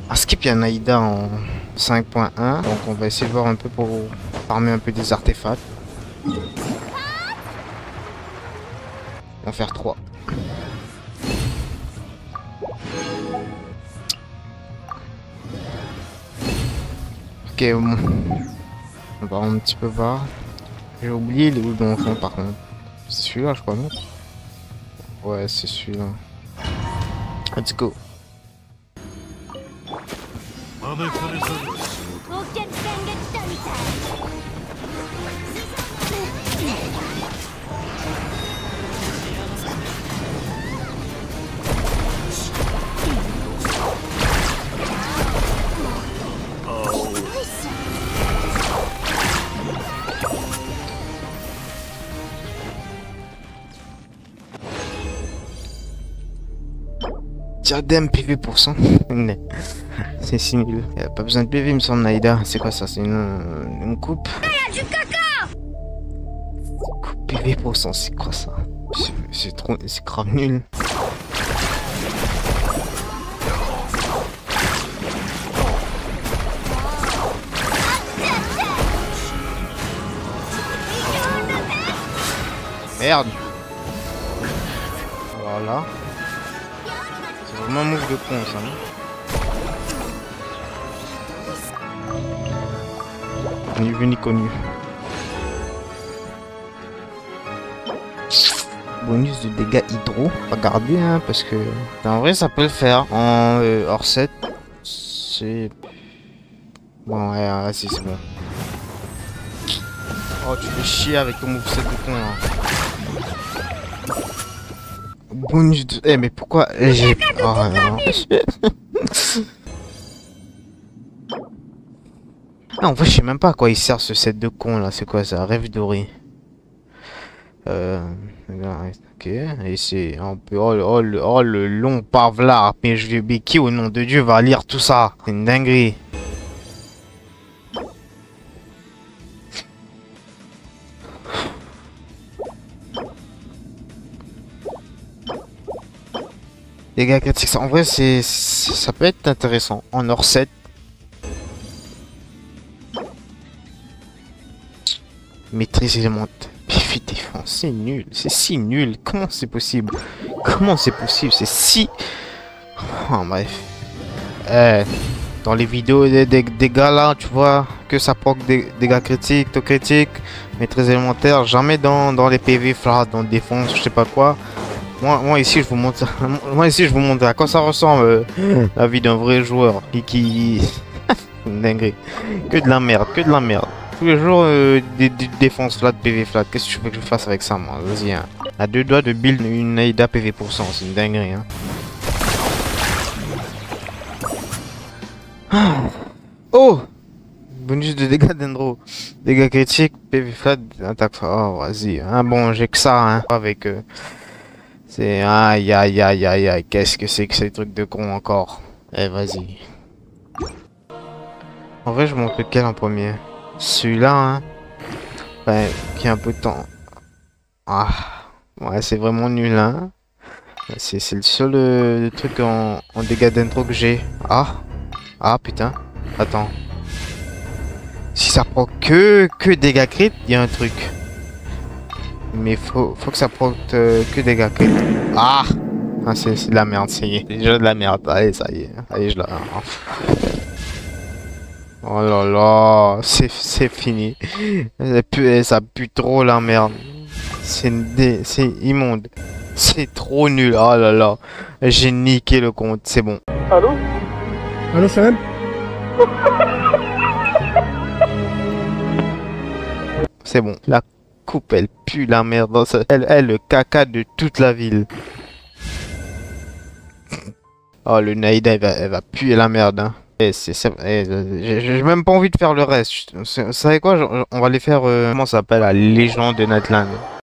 À Skip, il y a Naïda en 5.1. Donc on va essayer de voir un peu pour farmer un peu des artefacts. On va faire 3. Ok, bon. On va un petit peu voir. J'ai oublié les où d'enfants par contre. C'est celui-là, je crois, non? Ouais, c'est celui-là. Let's go. Diadème PV pour 100. C'est si nul. Y a pas besoin de PV, il me semble, Naïda. C'est quoi ça? C'est une coupe? Coupe PV pour 100, c'est quoi ça? C'est trop. C'est grave nul. Merde! Voilà. C'est vraiment un move de con ça, non? Ni vu ni connu. Bonus de dégâts hydro. Regardez, hein, parce que en vrai ça peut le faire. En hors 7, c'est bon. Ouais, vas-y, c'est bon. Oh, tu fais chier avec ton moveset de con là. Bonus de... Eh mais pourquoi j'ai... Oh non. Ah, en fait je sais même pas à quoi il sert ce set de con là. C'est quoi ça? Rêve doré. Ok. Et c'est un peu... Oh, le long parvlar. Mais je vais... qui au nom de Dieu va lire tout ça? C'est une dinguerie. Dégâts critiques, en vrai ça peut être intéressant. En hors 7. Maîtrise élémentaire. Piffi défense, c'est nul. C'est si nul. Comment c'est possible? Comment c'est possible? C'est si... Oh, bref. Dans les vidéos des gars là, tu vois, que ça proc des dégâts critiques, taux critique, maîtrise élémentaire, jamais dans les PV flat, dans défense, je sais pas quoi. Moi ici je vous montre moi ici je vous montre à quoi ça ressemble la vie d'un vrai joueur qui... Dinguerie. Que de la merde, que de la merde. Tous les jours des défenses flat, PV flat. Qu'est-ce que tu veux que je fasse avec ça moi? Vas-y, hein. À 2 doigts de build une Naïda PV pour 100, c'est une dinguerie, hein. Oh! Bonus de dégâts d'Endro. Dégâts critiques, PV flat, attaque. Oh, vas-y. Hein, bon, j'ai que ça, hein. Avec... c'est... Aïe, aïe, aïe, aïe, aïe. Qu'est-ce que c'est que ces trucs de con encore? Eh, vas-y. En vrai, je montre lequel en premier? Celui-là, hein. Ouais, qui a un peu de temps. Ah. Ouais, c'est vraiment nul, hein. C'est le seul truc en dégâts d'intro que j'ai. Ah. Ah, putain. Attends. Si ça prend que dégâts crit, il y a un truc. Mais faut que ça prend que dégâts crit. Ah. Ah, c'est de la merde, ça y est. C'est déjà de la merde. Allez, ça y est. Allez, je la... Oh là là, c'est fini. Ça pue trop la merde. C'est immonde. C'est trop nul. Oh là là. J'ai niqué le compte. C'est bon. Allô? Allô, Sam? C'est bon. La coupe, elle pue la merde. Elle est le caca de toute la ville. Oh, le Naïda, elle va puer la merde, hein. J'ai même pas envie de faire le reste. Vous savez quoi? On va les faire... comment ça s'appelle? La légende de Nightland.